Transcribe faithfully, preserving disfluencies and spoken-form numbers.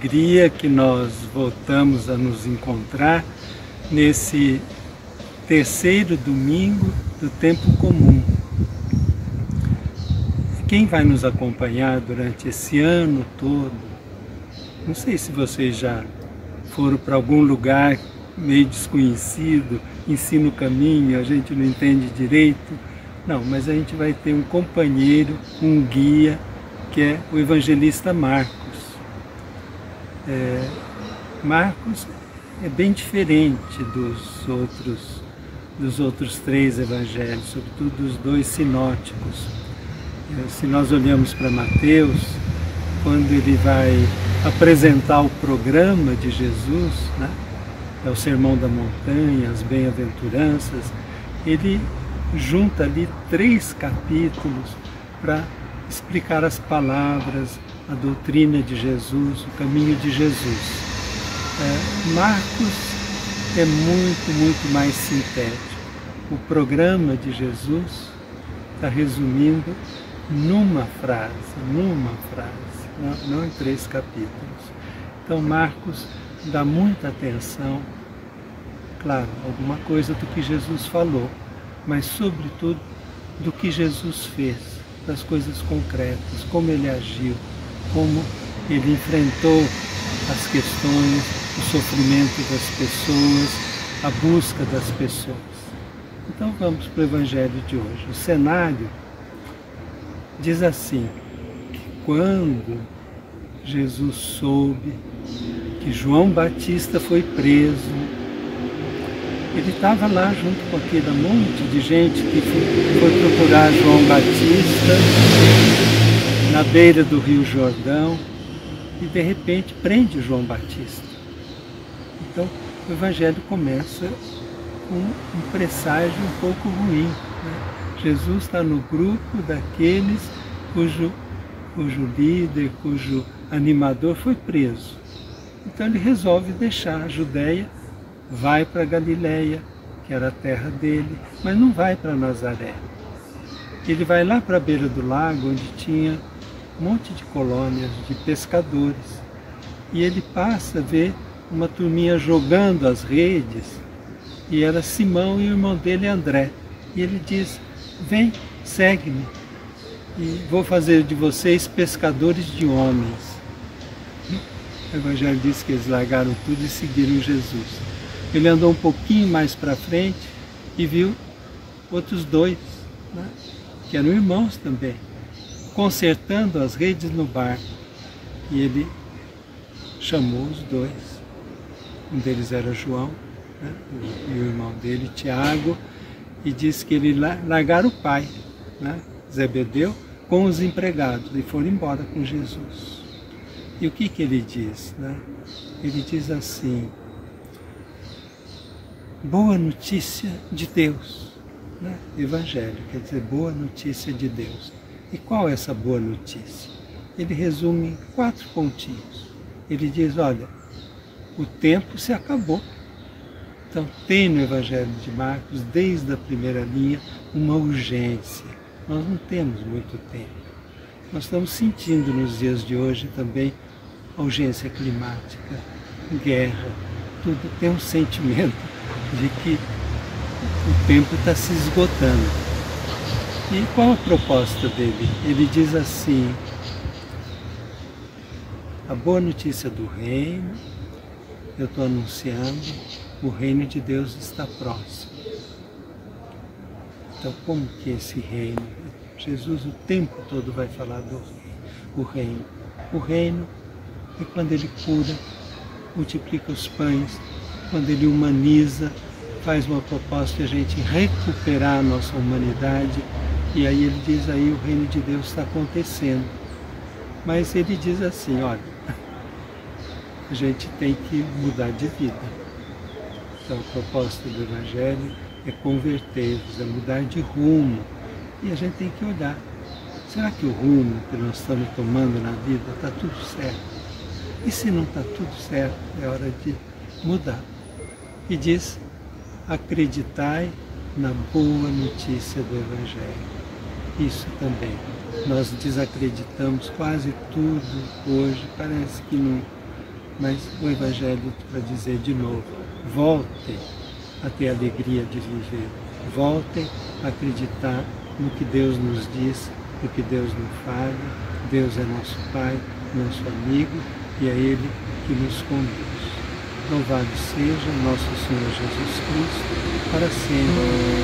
alegria que nós voltamos a nos encontrar nesse terceiro domingo do tempo comum. Quem vai nos acompanhar durante esse ano todo, não sei se vocês já foram para algum lugar meio desconhecido, ensina o caminho, a gente não entende direito. Não, mas a gente vai ter um companheiro, um guia, que é o evangelista Marcos. É, Marcos é bem diferente dos outros, dos outros três evangelhos, sobretudo dos dois sinóticos. É, se nós olhamos para Mateus, quando ele vai apresentar o programa de Jesus, né? É o Sermão da Montanha, as Bem-aventuranças, ele junta ali três capítulos para explicar as palavras, a doutrina de Jesus, o caminho de Jesus. É, Marcos é muito, muito mais sintético. O programa de Jesus está resumindo numa frase, numa frase, não, não em três capítulos. Então Marcos dá muita atenção, claro, alguma coisa do que Jesus falou, mas sobretudo do que Jesus fez, das coisas concretas, como ele agiu, como ele enfrentou as questões, o sofrimento das pessoas, a busca das pessoas. Então vamos para o Evangelho de hoje. O cenário diz assim, que quando Jesus soube que João Batista foi preso, ele estava lá junto com aquele monte de gente que foi procurar João Batista na beira do Rio Jordão e de repente prende João Batista. Então o Evangelho começa com um presságio um pouco ruim, né? Jesus está no grupo daqueles cujo, cujo líder, cujo animador foi preso. Então ele resolve deixar a Judéia, vai para Galiléia, que era a terra dele, mas não vai para Nazaré. Ele vai lá para a beira do lago, onde tinha um monte de colônias de pescadores. E ele passa a ver uma turminha jogando as redes, e era Simão e o irmão dele, André. E ele diz, vem, segue-me, e vou fazer de vocês pescadores de homens. O Evangelho diz que eles largaram tudo e seguiram Jesus. Ele andou um pouquinho mais para frente e viu outros dois, né, que eram irmãos também, consertando as redes no barco. E ele chamou os dois. Um deles era João, né, e o irmão dele, Tiago, e disse que ele largaram o pai, né, Zebedeu, com os empregados e foram embora com Jesus. E o que que ele diz, né? Ele diz assim, boa notícia de Deus, né? Evangelho, quer dizer, boa notícia de Deus. E qual é essa boa notícia? Ele resume em quatro pontinhos. Ele diz, olha, o tempo se acabou. Então tem no Evangelho de Marcos, desde a primeira linha, uma urgência. Nós não temos muito tempo. Nós estamos sentindo nos dias de hoje também a urgência climática, guerra, tudo tem um sentimento de que o tempo está se esgotando. E qual a proposta dele? Ele diz assim, a boa notícia do reino, eu estou anunciando, o reino de Deus está próximo. Então como que é esse reino? Jesus o tempo todo vai falar do o reino. O reino é quando ele cura, multiplica os pães, quando ele humaniza, faz uma proposta de a gente recuperar a nossa humanidade, e aí ele diz aí o reino de Deus está acontecendo. Mas ele diz assim, olha, a gente tem que mudar de vida. Então a proposta do Evangelho é converter-vos, é mudar de rumo. E a gente tem que olhar, será que o rumo que nós estamos tomando na vida está tudo certo? E se não está tudo certo, é hora de mudar. E diz, acreditai na boa notícia do Evangelho. Isso também. Nós desacreditamos quase tudo hoje, parece que não, mas o Evangelho para dizer de novo, voltem a ter alegria de viver, voltem a acreditar no que Deus nos diz, no que Deus nos fala. Deus é nosso Pai, nosso amigo, e é Ele que nos conduz. Louvado seja nosso Senhor Jesus Cristo, para sempre.